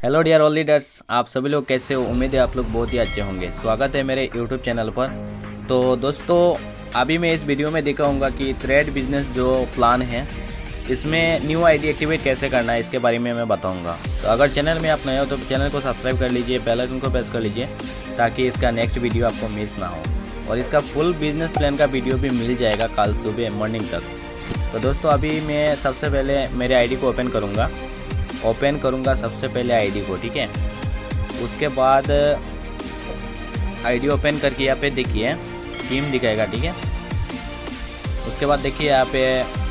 Hello dear all leaders, आप सभी लोग कैसे हो। उम्मीद है आप लोग बहुत ही अच्छे होंगे। स्वागत है मेरे यूट्यूब चैनल पर। तो दोस्तों, अभी मैं इस वीडियो में दिखाऊंगा कि ट्रेड बिजनेस जो प्लान है इसमें न्यू आईडी एक्टिवेट कैसे करना है, इसके बारे में मैं बताऊंगा। तो अगर चैनल में आप नए हो तो चैनल को सब्सक्राइब कर लीजिए, बेल आइकन को प्रेस कर लीजिए ताकि इसका नेक्स्ट वीडियो आपको मिस ना हो। और इसका फुल बिजनेस प्लान का वीडियो भी मिल जाएगा कल सुबह मॉर्निंग तक। तो दोस्तों, अभी मैं सबसे पहले मेरे आईडी को ओपन करूंगा सबसे पहले आईडी को, ठीक है। उसके बाद आईडी ओपन करके यहाँ पे देखिए टीम दिखाएगा, ठीक है। उसके बाद देखिए यहाँ पे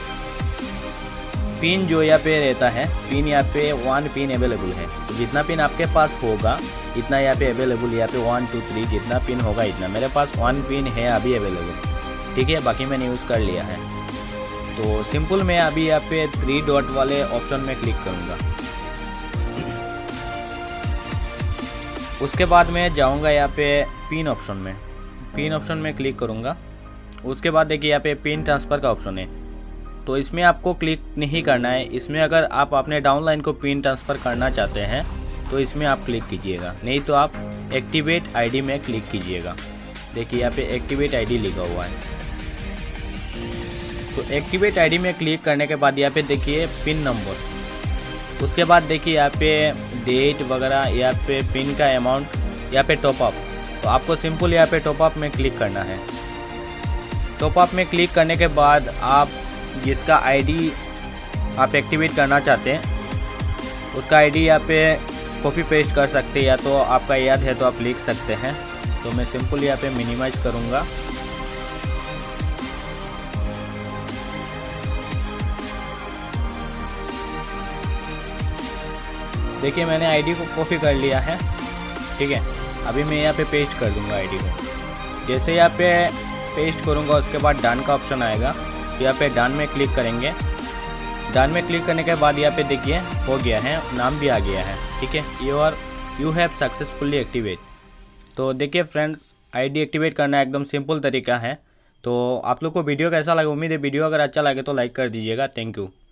पिन जो यहाँ पे रहता है, पिन यहाँ पे 1 पिन अवेलेबल है। तो जितना पिन आपके पास होगा इतना यहाँ पे अवेलेबल, यहाँ पे 1 2 3 जितना पिन होगा इतना। मेरे पास 1 पिन है अभी अवेलेबल, ठीक है। बाकी मैंने यूज़ कर लिया है। तो सिंपल मैं अभी यहाँ पे 3 डॉट वाले ऑप्शन में क्लिक करूँगा। उसके बाद मैं जाऊँगा यहाँ पे पिन ऑप्शन में क्लिक करूँगा। उसके बाद देखिए यहाँ पे पिन ट्रांसफ़र का ऑप्शन है, तो इसमें आपको क्लिक नहीं करना है। इसमें अगर आप अपने डाउनलाइन को पिन ट्रांसफ़र करना चाहते हैं तो इसमें आप क्लिक कीजिएगा, नहीं तो आप एक्टिवेट आईडी में क्लिक कीजिएगा। देखिए यहाँ पे एक्टिवेट आईडी लिखा हुआ है। तो एक्टिवेट आईडी में क्लिक करने के बाद यहाँ पे देखिए पिन नंबर, उसके बाद देखिए यहाँ पे डेट वगैरह, यहाँ पे पिन का अमाउंट, यहाँ पे टॉपअप। तो आपको सिंपल यहाँ पे टॉपअप में क्लिक करना है। टॉपअप में क्लिक करने के बाद आप जिसका आईडी आप एक्टिवेट करना चाहते हैं उसका आईडी यहाँ पे कॉपी पेस्ट कर सकते हैं, या तो आपका याद है तो आप लिख सकते हैं। तो मैं सिंपल यहाँ पे मिनिमाइज करूँगा। देखिए मैंने आईडी को कॉपी कर लिया है, ठीक है। अभी मैं यहाँ पे पेस्ट कर दूंगा आईडी को। जैसे यहाँ पे पेस्ट करूंगा उसके बाद डन का ऑप्शन आएगा, तो यहाँ पे डन में क्लिक करेंगे। डन में क्लिक करने के बाद यहाँ पे देखिए हो गया है, नाम भी आ गया है, ठीक है। You have successfully activate. तो देखिए फ्रेंड्स, आईडी एक्टिवेट करना एकदम सिंपल तरीका है। तो आप लोग को वीडियो कैसा लगा, उम्मीद है वीडियो अगर अच्छा लगे तो लाइक कर दीजिएगा। Thank you.